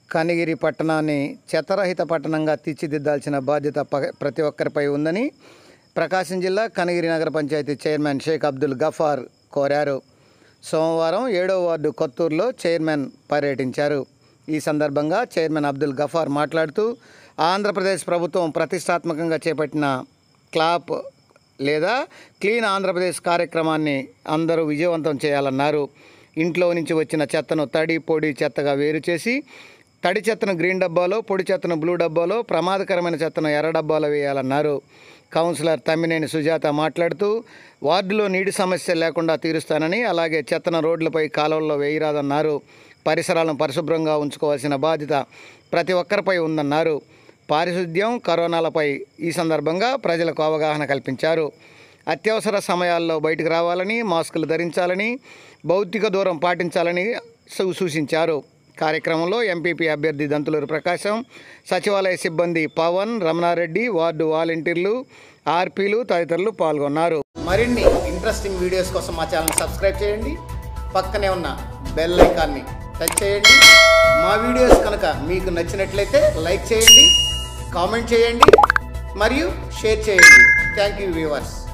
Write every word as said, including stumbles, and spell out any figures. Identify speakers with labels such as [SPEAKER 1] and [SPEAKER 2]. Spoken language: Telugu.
[SPEAKER 1] కనిగిరి పట్టణాన్ని చెత్తరహిత పట్టణంగా తీర్చిదిద్దాల్సిన బాధ్యత ప్రతి ఒక్కరిపై ఉందని ప్రకాశం జిల్లా కనిగిరి నగర పంచాయతీ చైర్మన్ షేక్ అబ్దుల్ గఫార్ కోరారు. సోమవారం ఏడవ వార్డు కొత్తూరులో చైర్మన్ పర్యటించారు. ఈ సందర్భంగా చైర్మన్ అబ్దుల్ గఫార్ మాట్లాడుతూ ఆంధ్రప్రదేశ్ ప్రభుత్వం ప్రతిష్టాత్మకంగా చేపట్టిన క్లాప్ లేదా క్లీన్ ఆంధ్రప్రదేశ్ కార్యక్రమాన్ని అందరూ విజయవంతం చేయాలన్నారు. ఇంట్లో నుంచి వచ్చిన చెత్తను తడి పొడి చెత్తగా వేరు చేసి తడి చెత్తను గ్రీన్ డబ్బాలో, పొడి చెత్తను బ్లూ డబ్బాలో, ప్రమాదకరమైన చెత్తను ఎర్ర డబ్బాలో వేయాలన్నారు. కౌన్సిలర్ తమ్మినేని సుజాత మాట్లాడుతూ వార్డులో నీటి సమస్య లేకుండా తీరుస్తానని, అలాగే చెత్తను రోడ్లపై కాలువల్లో వేయరాదన్నారు. పరిసరాలను పరిశుభ్రంగా ఉంచుకోవాల్సిన బాధ్యత ప్రతి ఒక్కరిపై ఉందన్నారు. పారిశుద్ధ్యం, కరోనాలపై ఈ సందర్భంగా ప్రజలకు అవగాహన కల్పించారు. అత్యవసర సమయాల్లో బయటకు రావాలని, మాస్కులు ధరించాలని, భౌతిక దూరం పాటించాలని సూచించారు. కార్యక్రమంలో ఎంపీపీ అభ్యర్థి దంతులూరు ప్రకాశం, సచివాలయ సిబ్బంది పవన్, రమణారెడ్డి, వార్డు వాలంటీర్లు, ఆర్పీలు తదితరులు పాల్గొన్నారు. మరిన్ని ఇంట్రెస్టింగ్ వీడియోస్ కోసం మా ఛానల్ సబ్స్క్రైబ్ చేయండి. పక్కనే ఉన్న బెల్ ఐకాన్ని టచ్ చేయండి. మా వీడియోస్ కనుక మీకు నచ్చినట్లయితే లైక్ చేయండి, కామెంట్ చేయండి మరియు షేర్ చేయండి. Thank you viewers.